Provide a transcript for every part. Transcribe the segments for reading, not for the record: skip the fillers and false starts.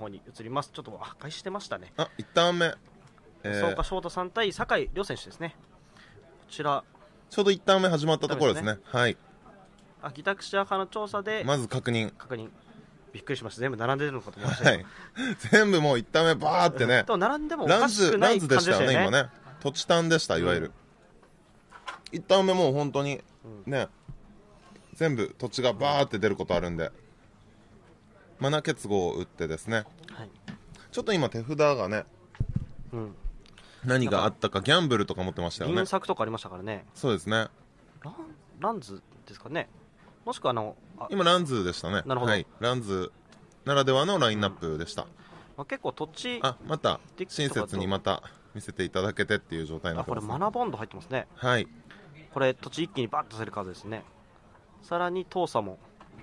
方に移ります。ちょっと破壊してましたね。 1ターン目、 安岡翔太さん対酒井亮選手ですね。こちらちょうど1ターン目始まったところですね。はい。 ギタクシア派の調査でまず確認。 びっくりしました。全部並んでるのかと思いました。 はい。全部もう1ターン目バーってね。 並んでもおかしくない感じでしたよね。 ランズでしたよね、今ね。土地タンでした、いわゆる。1ターン目もう本当にね、全部土地がバーって出ることあるんで、マナ結合を打ってですね、 はい、 ちょっと今手札がね、何があったかギャンブルとか持ってましたよね。 銀策とかありましたからね。 そうですね。 ランズですかね。もしくは今ランズでしたね。 なるほど、 はい、ランズならではのラインナップでした。 結構土地また親切にまた見せていただけてっていう状態になってます、ね。 これマナボンド入ってますね。 はい。 これ土地一気にバッと出せるカードですね。さらにトーサも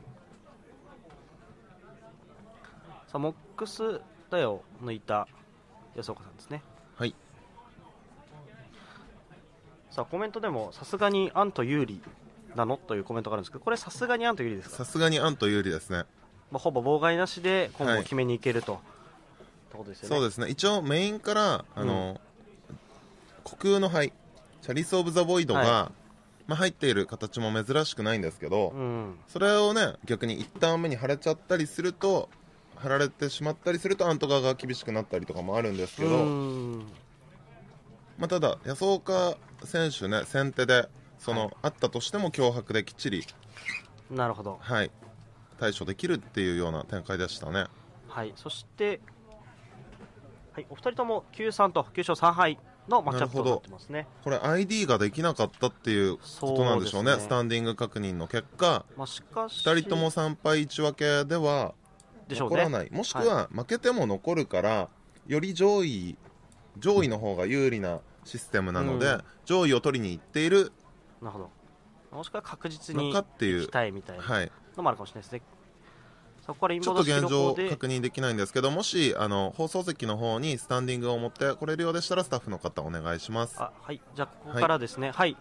モックスダイヤを抜いた安岡さんですね。 はい。 コメントでもさすがにアント有利なのというコメントがあるんですけど、これさすがにアント有利ですか？ さすがにアント有利ですね。 ほぼ妨害なしで今後決めに行けると、ってことですよね。 そうですね。一応メインから虚空の灰チャリス・オブ・ザ・ボイドが、入っている形も珍しくないんですけど、それをね逆に1ターン目に貼れちゃったりすると、貼られてしまったりするとアント側が厳しくなったりとかもあるんですけど、ただ安岡選手ね、先手であったとしても脅迫できっちり、 なるほど、 はい、対処できるっていうような展開でしたね。 はい、そして、お二人とも 9-3 と9勝3敗のマッチアップとなってますね。 これ ID ができなかったっていうことなんでしょうね。スタンディング確認の結果、 しかし 2人とも3敗1分けでは残らない、もしくは負けても残るから、より上位の方が有利なシステムなので、上位を取りに行っている、 なるほど、もしくは確実に行きたいみたいなのもあるかもしれないですね。そこからちょっと現状確認できないんですけど、もし放送席の方にスタンディングを持ってこれるようでしたらスタッフの方お願いします。 はい、じゃあここからですね、はい、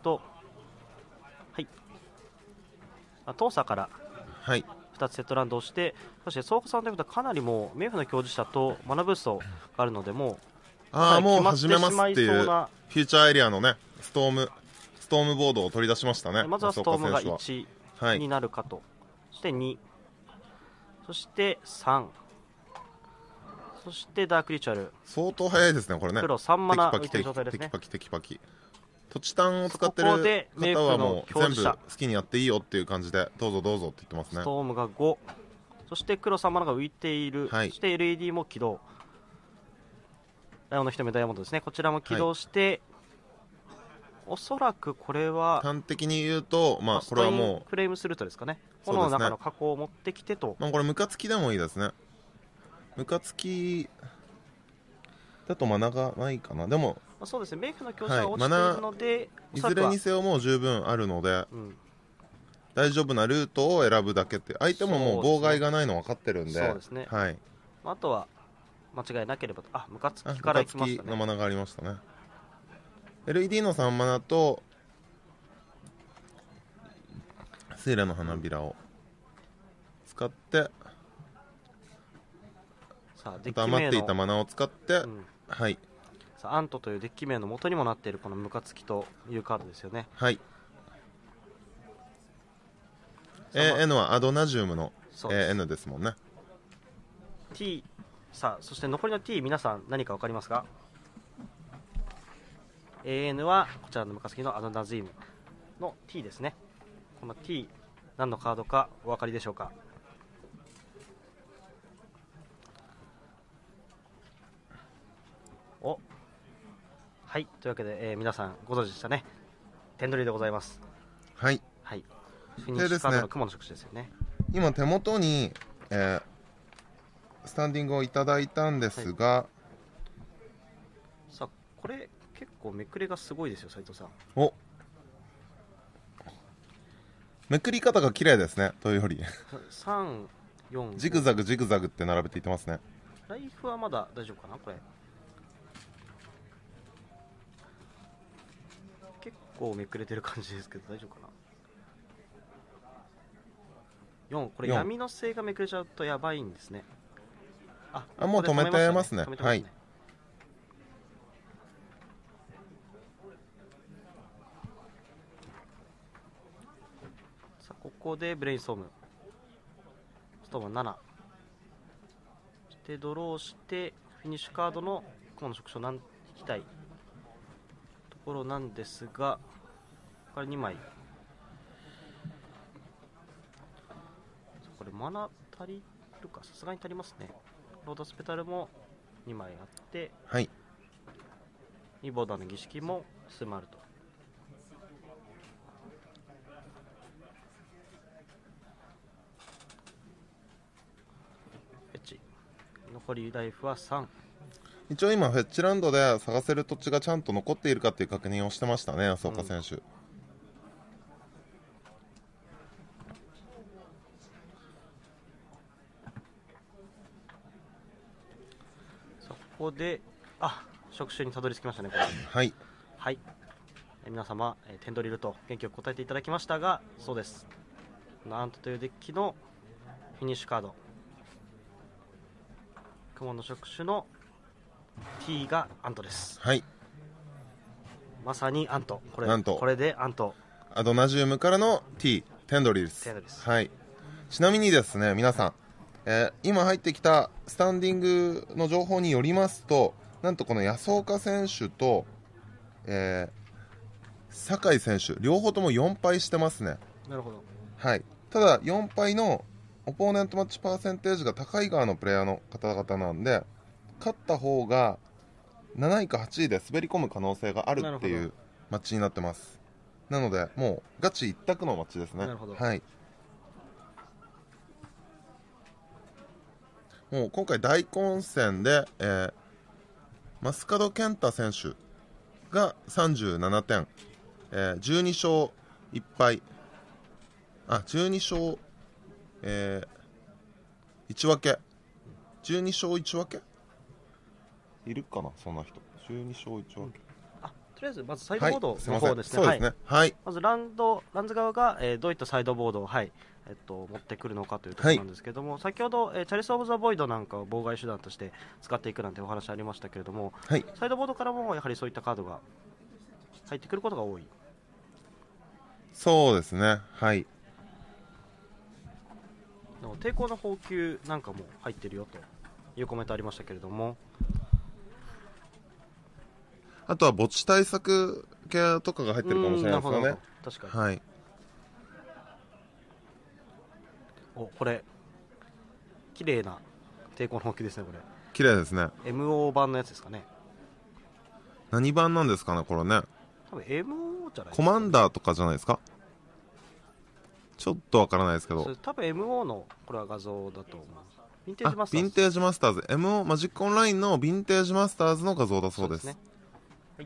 当社から2つセットランドをして、そして総合さんということはかなりもうメイフの表示者とマナブーストがあるので、もうもう始めますっていうフューチャーエリアのねストームボードを取り出しましたね。 まずはストームが1になるかと、そして2、そして3、そしてダークリチュアル、 相当早いですねこれね。 黒3マナ浮いてる状態ですね。 テキパキ土地単を使ってる方はもう全部好きにやっていいよっていう感じでどうぞどうぞって言ってますね。 ストームが5、そして黒3マナが浮いている、そして LED も起動、ダイヤモンド一目ダイヤモンドですね、こちらも起動して、おそらくこれは端的に言うと、これはもうフレームスルートですかね。炎の中の加工を持ってきてと、 これムカつきでもいいですね。ムカつきだとマナがないかな。でもそうですね、メイクの強者が落ちているので、 いずれにせよもう十分あるので、大丈夫なルートを選ぶだけって、相手ももう妨害がないの分かってるんで、 そうですね、あとは間違いなければと。ムカつきからいきましたね。 ムカつきのマナがありましたね。 LED の3マナとセイラの花びらを使って、余っていたマナを使って、 アントというデッキ名の元にもなっているこのムカつきというカードですよね。 はい。N はアドナジウムの N ですもんね。 T、 そして残りの T、 皆さん何か分かりますか？ AN はこちらのムカつきのアドナジウムの T ですね。この T 何のカードかお分かりでしょうか？はい、というわけで、皆さんご存知でしたね。点取りでございます。 はい、 フィニッシュカードの雲の触手ですよね。 今手元に、スタンディングをいただいたんですが、 これ結構めくれがすごいですよ斉藤さん。 めくり方が綺麗ですね。というより 3、4、 ジグザグジグザグって並べていってますね。 ライフはまだ大丈夫かな。これ結構めくれてる感じですけど大丈夫かな。4、これ闇の星がめくれちゃうとやばいんですね。 もう止めてますね。はい。 さあここでブレインストーム、ストーム7してドローしてフィニッシュカードの雲の触手を引きたいところなんですが、これ2枚、これマナ足りるか、さすがに足りますね。ロードスペタルも2枚あって、 はい、 2ボーダーの儀式も数枚あると。フェッチ残りライフは3。 一応今フェッチランドで探せる土地がちゃんと残っているかっていう確認をしてましたね、安岡選手。 そこで触手にたどり着きましたね、これ。 はい、 はい、皆様、テンドリルと元気よく答えていただきましたが、そうです、アントというデッキのフィニッシュカード、雲の触手の T がアントです。 はい、 まさにアント、これでアント、 アドナジウムからの T テンドリルです。はい、ちなみにですね、皆さん、今入ってきたスタンディングの情報によりますと、なんとこの安岡選手と、酒井選手両方とも4敗してますね。 なるほど。 はい、ただ4敗のオポーネントマッチパーセンテージが高い側のプレイヤーの方々なんで、勝った方が7位か8位で滑り込む可能性があるっていうマッチになってます。なのでもうガチ一択のマッチですね。 なるほど。 はい、もう今回大混戦で、マスカド健太選手が37点、12勝1敗、12勝、1分け、12勝1分けいるかな、そんな人。12勝1分け、 とりあえずまずサイドボードの方ですね。 そうですね。はい。 まずランズ側が、どういったサイドボードを、持ってくるのかというところなんですけども、先ほど、チャリス・オブ・ザ・ボイドなんかを妨害手段として使っていくなんてお話ありましたけれども、サイドボードからもやはりそういったカードが入ってくることが多い。 そうですね。はい。 抵抗の補給なんかも入ってるよというコメントありましたけれども、 あとは墓地対策系とかが入ってるかもしれないですよね。 確かに。 はい。 これ綺麗な抵抗の補給ですね。これ綺麗ですね。 MO 版のやつですかね。 何版なんですかね、これね。 多分 MO じゃないですか、ね、 コマンダーとかじゃないですか。ちょっとわからないですけど、 多分 MO のこれは画像だと思う。ヴィンテージマスターズ、 ヴィンテージマスターズ MO マジックオンラインのヴィンテージマスターズの画像だそうです。 ね。はい、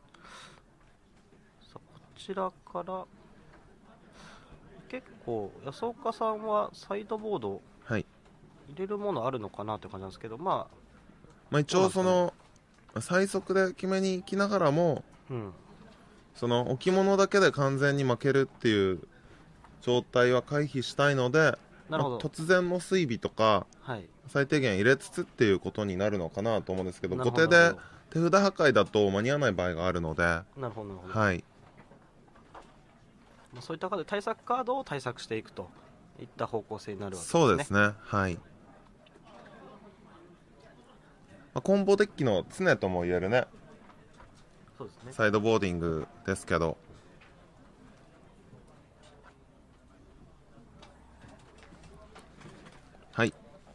さあこちらから結構安岡さんはサイドボード入れるものあるのかなという感じなんですけど、 一応その最速で決めに行きながらも、その置物だけで完全に負けるっていう状態は回避したいので、突然の追尾とか、最低限入れつつっていうことになるのかなと思うんですけど、後手で手札破壊だと間に合わない場合があるので、はい、 そういった対策カードを対策していくといった方向性になるわけですね。 そうですね。はい。コンボデッキの常とも言えるね。 そうですね。 サイドボーディングですけど、はい。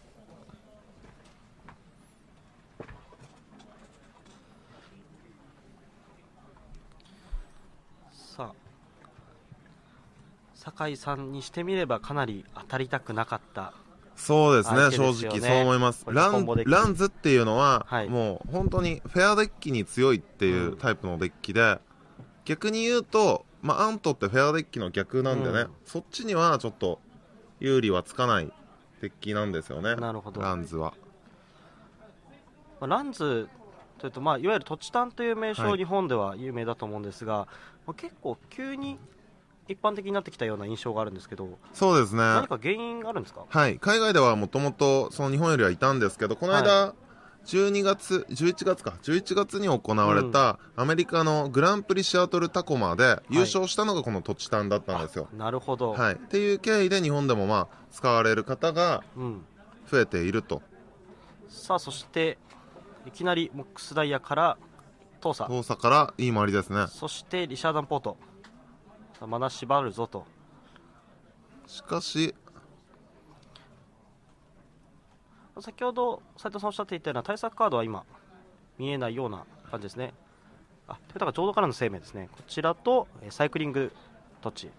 さあ酒井さんにしてみればかなり当たりたくなかった。 そうですね、正直そう思います。ランズっていうのは、もう本当にフェアデッキに強いっていうタイプのデッキで、逆に言うと、アントってフェアデッキの逆なんでね、そっちにはちょっと有利はつかないデッキなんですよね。 なるほど。 ランズは、 ランズというと、いわゆる土地単という名称、日本では有名だと思うんですが、結構急に一般的になってきたような印象があるんですけど。 そうですね。 何か原因あるんですか？ はい、海外ではもともとその日本よりはいたんですけど、この間、11月に行われたアメリカのグランプリシアトルタコマで優勝したのがこのトチタンだったんですよ。 なるほど。 はい、っていう経緯で日本でもまあ使われる方が増えていると。 さあそしていきなりモックスダイヤからトーサからいい回りですね。 そしてリシャーダンポート、まだ縛るぞと。 しかし先ほど斉藤さんおっしゃっていたような対策カードは今見えないような感じですね。トヨタがちょうどからの生命ですね。こちらとサイクリング土地、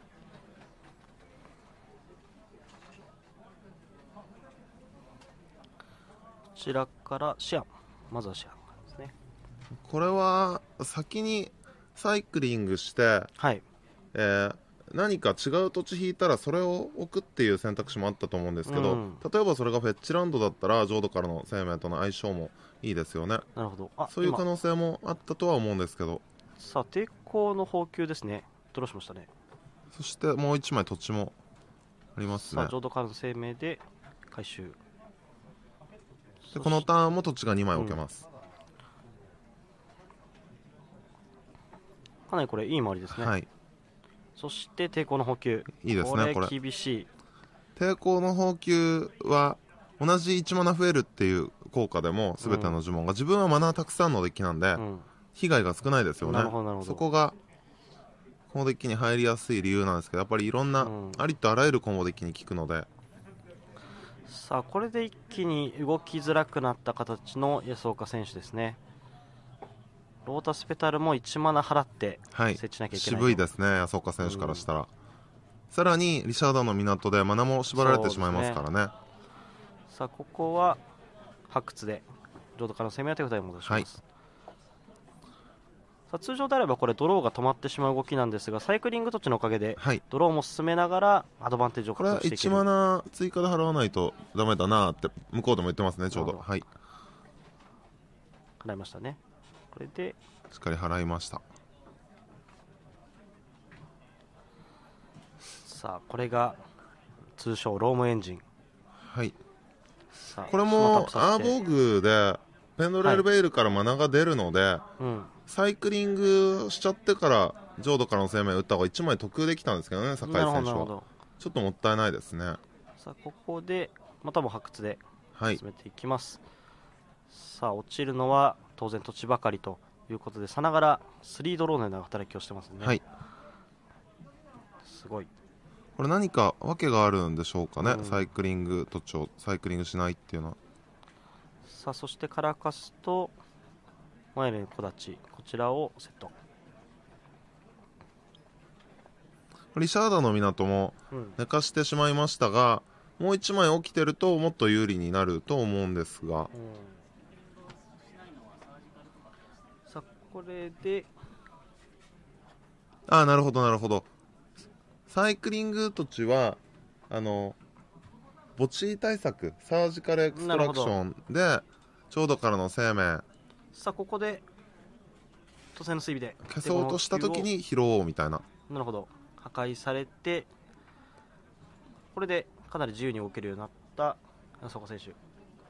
こちらからシアン、まずはシアンですね。 これは先にサイクリングして、 はい、 何か違う土地引いたらそれを置くっていう選択肢もあったと思うんですけど、例えばそれがフェッチランドだったら浄土からの生命との相性もいいですよね。 なるほど。 そういう可能性もあったとは思うんですけど。 さあ抵抗の補給ですね。ドローしましたね。 そしてもう1枚土地もありますね。 さあ浄土からの生命で回収で、このターンも土地が2枚置けます、 かなりこれいい回りですね。 はい、 そして抵抗の補給、 いいですね。 これ厳しい。 抵抗の補給は同じ1マナ増えるっていう効果でも全ての呪文が、自分はマナーたくさんのデッキなんで、被害が少ないですよね。そこがこのデッキに入りやすい理由なんですけど、やっぱりいろんな、ありとあらゆるコンボデッキに効くので。 さあこれで一気に動きづらくなった形の安岡選手ですね。ロータスペタルも1マナ払って設置しなきゃいけない、 渋いですね安岡選手からしたら、さらにリシャードの港でマナも縛られてしまいますからね。 さあここは発掘で浄土からの攻め当て札に戻します、さあ通常であればこれドローが止まってしまう動きなんですが、サイクリング土地のおかげでドローも進めながらアドバンテージを獲得していける。 これは1マナ追加で払わないとダメだなって向こうでも言ってますね。ちょうど払いましたね。これでしっかり払いました。 さあこれが通称ロームエンジン。 これもアーボーグでペンドレルベイルからマナが出るので、サイクリングしちゃってから浄土からの生命打った方が1枚得できたんですけどね、酒井選手は。ちょっともったいないですね。 さあここでまたも発掘で進めていきます、さあ落ちるのは当然土地ばかりということで、さながら3ドローのような働きをしてますね。すごい。 これ何か訳があるんでしょうかね、サイクリング土地をサイクリングしないっていうのは。 さあそしてカラカスと前の小立ち、こちらをセット。 リシャーダの港も寝かしてしまいましたが、もう1枚起きてるともっと有利になると思うんですが、 さあこれでなるほどなるほど。サイクリング土地は墓地対策、サージカルエクストラクションで浄土からの生命、 さあここで突然の追尾で消そうとした時に拾おうみたいな。 なるほど。破壊されてこれでかなり自由に動けるようになった安岡選手。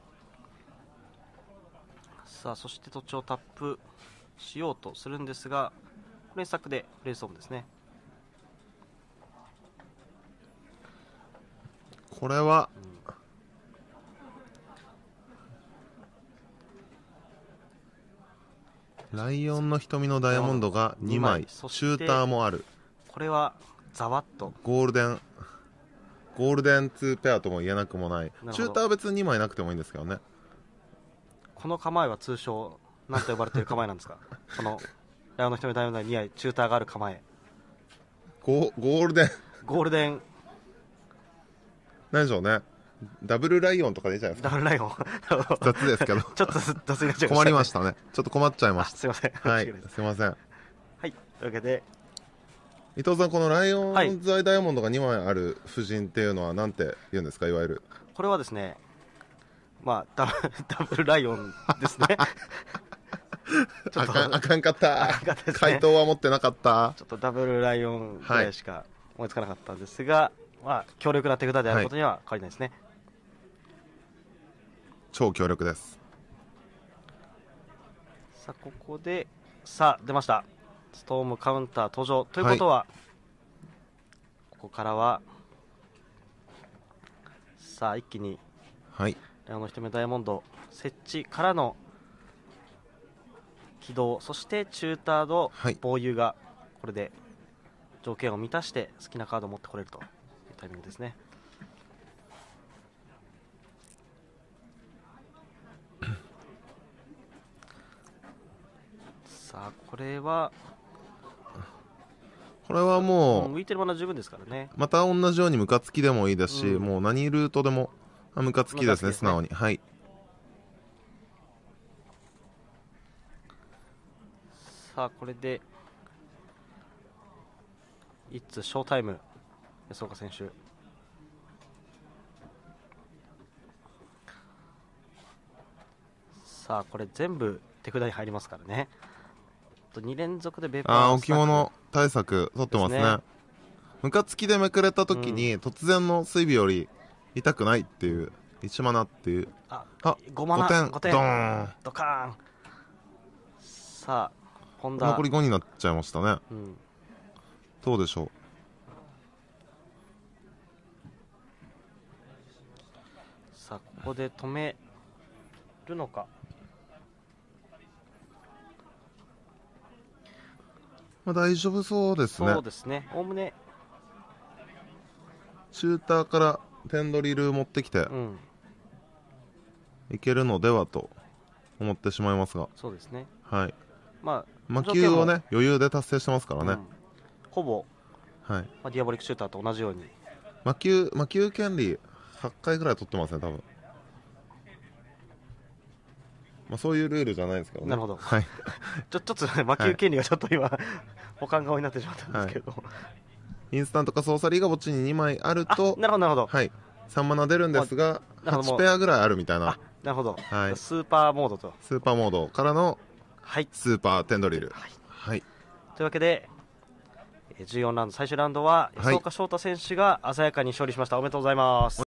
さあそして土地をタップしようとするんですが、これ策でプレイスオンですね。 これは、ライオンの瞳のダイヤモンドが2枚、シューターもある。 これはざわっとゴールデン2ペアとも言えなくもない。シューターは別に2枚なくてもいいんですけどね。 この構えは通称何と呼ばれている構えなんですかこのライオンの瞳のダイヤモンドに2枚シューターがある構え。 ゴールデン何でしょうね。ダブルライオンとかでいいじゃないですか。 ダブルライオン雑ですけどちょっと雑になっちゃいました、ね、 困りましたね。ちょっと困っちゃいました。 すいません。 はい、すいません。 はい、というわけで伊藤さん、このライオンズアイダイヤモンドが2枚ある布陣っていうのは何て言うんですか。いわゆるこれはですね、まあダブルライオンですねあかんかった。回答は持ってなかった。 ちょっとダブルライオンぐらいしか思いつかなかったんですが、まあ、強力な手札であることには変わりないですね。 超強力です。 さあ、ここで、さあ、出ました。ストームカウンター登場。ということは、ここからは、さあ、一気に、 ライオンの瞳ダイヤモンド設置からの起動、そしてチュータード防御がこれで条件を満たして好きなカードを持ってこれるというタイミングですね。さあ、これはもう、 浮いてるものは十分ですからね。 また同じようにムカつきでもいいですし、もう何ルートでもムカつきですね、素直に。はい。 さあ、これでイッツショータイム、安岡選手。さあ、これ全部手札に入りますからね。2連続でベーパー置物対策取ってますね。ムカつきでめくれた時に、突然の水尾より痛くないっていう、1マナっていう。 5マナ、5点ドーン、 ドカーン。さあ、本田残り5になっちゃいましたね。どうでしょう。 さあ、ここで止めるのか。 大丈夫そうですね。 そうですね。おおむねシューターから点ドリル持ってきて、いけるのではと思ってしまいますが。 そうですね。 はい。 まあ、 魔球をね、余裕で達成してますからね。 ほぼ、ディアボリックシューターと同じように。 魔球権利8回ぐらい取ってますね、多分。そういうルールじゃないですけどね。 なるほど。 はい。 ちょっと魔球権利がちょっと今、保管顔になってしまったんですけど。 インスタントかソーサリーが墓地に2枚あると、 なるほど、なるほど。 はい。3マナ出るんですが、8ペアぐらいあるみたいな。 なるほど。 はい。 スーパーモードと。 スーパーモードからの、スーパーテンドリル。はい。 というわけで、14ラウンド、最終ラウンドは、安岡翔太選手が鮮やかに勝利しました。おめでとうございます。